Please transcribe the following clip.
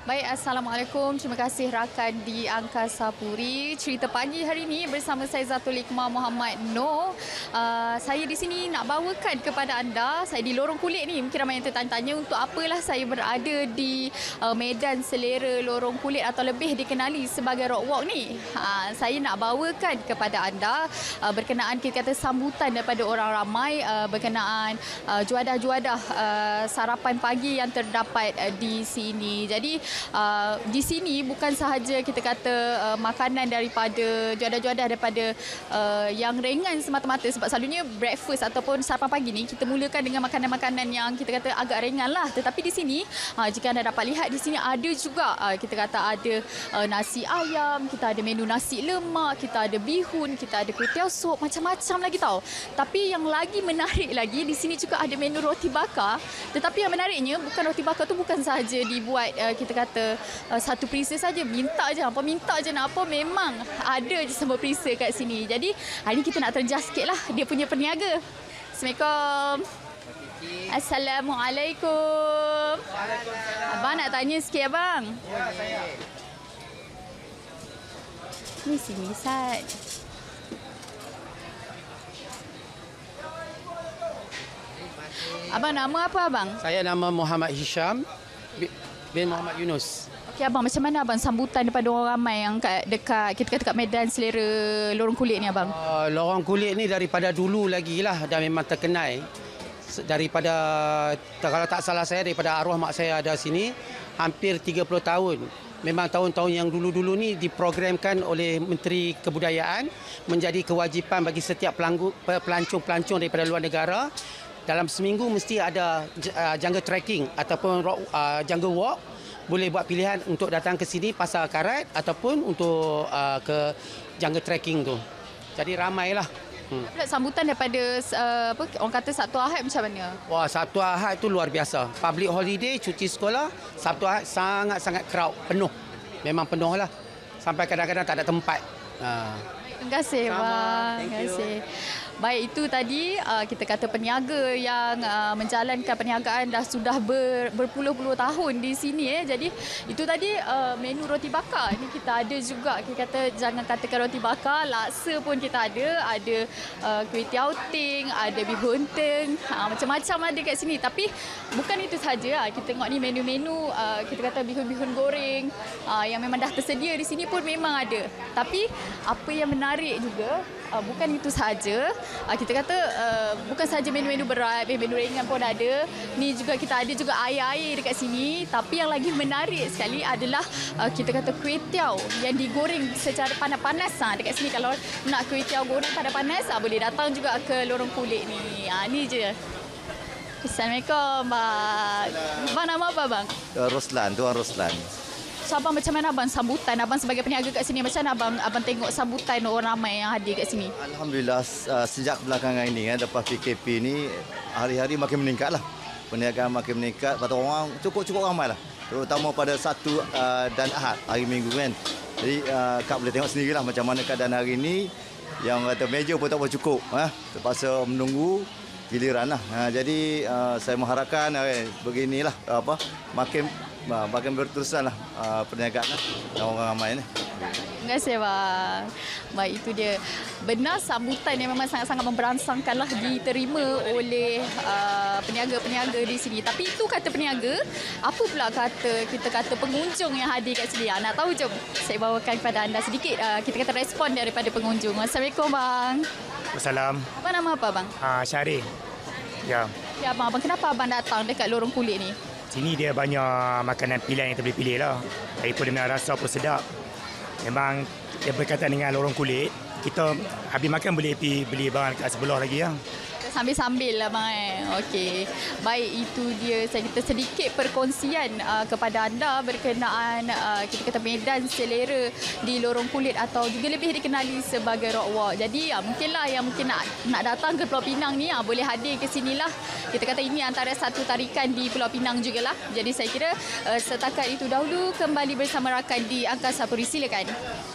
Baik, Assalamualaikum. Terima kasih rakan di Angkasa Puri. Cerita pagi hari ini bersama saya Zatul Hikmah Muhammad Noor. Saya di sini nak bawakan kepada anda, saya di Lorong Kulit ni. Mungkin ramai yang tertanya-tanya untuk apalah saya berada di Medan Selera Lorong Kulit atau lebih dikenali sebagai Rock Walk ni. Saya nak bawakan kepada anda berkenaan kita kata sambutan daripada orang ramai berkenaan juadah-juadah sarapan pagi yang terdapat di sini. Jadi di sini bukan sahaja kita kata makanan daripada juadah-juadah daripada yang ringan semata-mata, sebab selalunya breakfast ataupun sarapan pagi ni kita mulakan dengan makanan-makanan yang kita kata agak ringan lah. Tetapi di sini jika anda dapat lihat di sini ada juga kita kata ada nasi ayam, kita ada menu nasi lemak, kita ada bihun, kita ada kuih tiaw sup, macam-macam lagi tau. Tapi yang lagi menarik lagi di sini juga ada menu roti bakar. Tetapi yang menariknya bukan roti bakar tu bukan sahaja dibuat kita kata satu perisa saja, minta je apa, minta je nak apa, memang ada je semua perisa kat sini. Jadi hari ni kita nak terjah sikit lah dia punya peniaga. Assalamualaikum. Assalamualaikum. Abang nak tanya sikit abang. Ya, saya. Ni sini Sat. Abang nama apa abang? Saya nama Muhammad Hisham bin Muhammad Yunus. Okey abang, macam mana abang sambutan daripada orang ramai yang dekat kita kata kat Medan Selera Lorong Kulit ni abang? Lorong Kulit ni daripada dulu lagi lah dah memang terkenal. Daripada kalau tak salah saya daripada arwah mak saya ada sini hampir 30 tahun. Memang tahun-tahun yang dulu-dulu ni diprogramkan oleh Menteri Kebudayaan menjadi kewajipan bagi setiap pelancong-pelancong daripada luar negara. Dalam seminggu mesti ada jungle trekking ataupun jungle walk. Boleh buat pilihan untuk datang ke sini Pasar Karat ataupun untuk ke jungle trekking tu. Jadi ramailah. Sambutan daripada apa orang kata Sabtu Ahad macam mana? Wah, Sabtu Ahad tu luar biasa. Public holiday, cuti sekolah, Sabtu Ahad sangat-sangat crowd, penuh. Memang penuh lah. Sampai kadang-kadang tak ada tempat. Terima kasih bang. Terima kasih. Baik, itu tadi kita kata peniaga yang menjalankan perniagaan dah sudah berpuluh-puluh tahun di sini. Jadi itu tadi menu roti bakar. Ini kita ada juga, kita kata jangan katakan roti bakar, laksa pun kita ada kuih tiaw ting, ada bihun ting, macam-macam ada kat sini. Tapi bukan itu saja. Kita tengok ni menu-menu kita kata bihun-bihun goreng yang memang dah tersedia di sini pun memang ada. Tapi apa yang menarik juga bukan itu saja. Kita kata bukan saja menu-menu berat, menu ringan pun ada. Ni juga kita ada juga air-air dekat sini. Tapi yang lagi menarik sekali adalah kita kata kuih tiaw yang digoreng secara panas-panas. Dekat sini kalau nak kuih tiaw goreng panas-panas boleh datang juga ke Lorong Kulit ni. Ni je. Assalamualaikum bang. Bang nama apa bang? Roslan, Tuan Roslan. So abang macam mana abang sambutan abang sebagai peniaga kat sini, macam mana abang tengok sambutan orang ramai yang hadir kat sini? Alhamdulillah sejak belakangan ini lepas PKP ni hari-hari makin meningkat lah. Perniagaan makin meningkat, kata orang cukup ramai lah. Terutama pada Sabtu dan Ahad, hari Minggu kan. Jadi Kak boleh tengok sendirilah macam mana keadaan hari ini. Yang kata meja pun tak boleh cukup. Terpaksa menunggu giliran lah. Jadi saya mengharapkan beginilah makin berterusan lah perniagaan lah orang ramai ni. Terima kasih bang. Baik, itu dia. Benar sambutan yang memang sangat-sangat memberangsangkan lah diterima oleh peniaga-peniaga di sini. Tapi itu kata peniaga, apa pula kita kata pengunjung yang hadir kat sini? Nak tahu, jom saya bawakan kepada anda sedikit kita kata respon daripada pengunjung. Assalamualaikum bang. Assalam. Apa nama apa bang? Syarif. Ya. Ya abang, kenapa abang datang dekat Lorong Kulit ni? Sini dia banyak makanan pilihan yang kita boleh pilih lah. Daripada dengan rasa pun sedap. Memang dia berkaitan dengan Lorong Kulit. Kita habis makan boleh pergi beli barang kat sebelah lagi ya. Sambil-sambil lah bang. Okey. Baik, itu dia saya kata sedikit perkongsian kepada anda berkenaan kita kata Medan Selera di Lorong Kulit atau juga lebih dikenali sebagai Rock Walk. Jadi mungkinlah yang mungkin nak datang ke Pulau Pinang ni boleh hadir ke sinilah. Kita kata ini antara satu tarikan di Pulau Pinang jugalah. Jadi saya kira setakat itu dahulu, kembali bersama rakan di Angkasa Puri, silakan.